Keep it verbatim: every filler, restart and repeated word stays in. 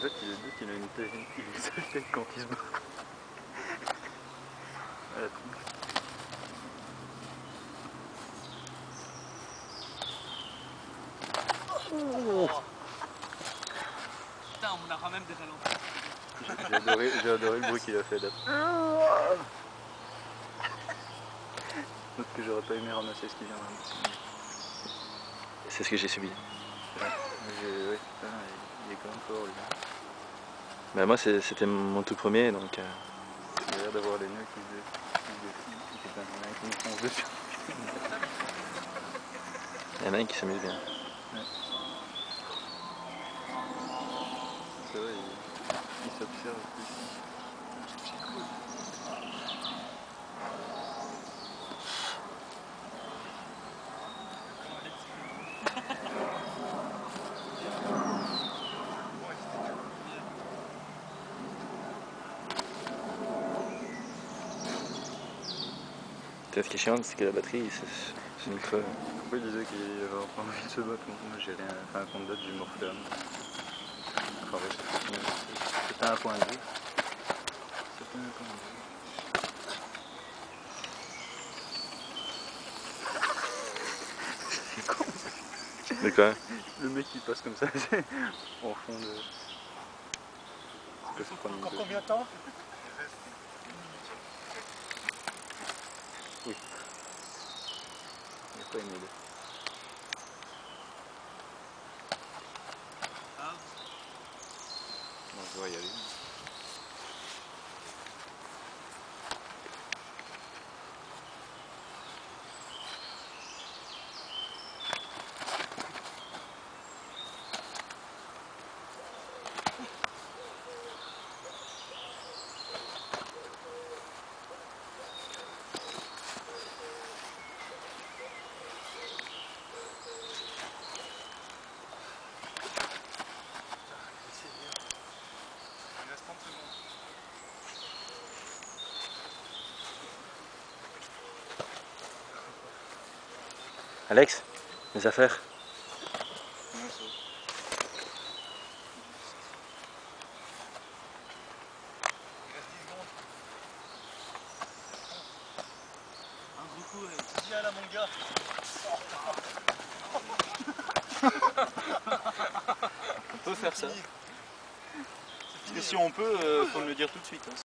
fait, il est qu'il a une tête, il a une sale tête quand il se bat. À la tronche. Oh. Putain, on aura même des ralentis. J'ai adoré, j'ai adoré le bruit qu'il a fait là. Note que j'aurais pas aimé ramasser ce qui vient là. C'est ce que j'ai subi. Ouais, ouais, putain, il est quand même fort lui. Bah moi c'était mon tout premier donc... Euh... Il a l'air d'avoir les nœuds qui se défient. Il y en a un qui me fonce dessus. Il y en a un qui s'amuse bien. Ouais. C'est vrai, il, il s'observe plus. C'est cool. Peut-être ce qui est chiant, c'est que la batterie, c'est une creux. Pourquoi il disait qu'il avait pas envie de se battre? Moi j'ai rien, enfin contre d'autres, j'ai morflé. Enfin ouais, c'était un point de vue. C'était un point de vue. C'est con. De quoi? Le mec qui passe comme ça, en fond de... C'est pas Encore combien de temps? Oui. Il n'a pas aimé le... Ah. Bon, je dois y aller. Alex, les affaires. Un gros coup, tu dis à la mon gars. On peut faire ça. Parce que si on peut, euh, faut me le dire tout de suite. Hein.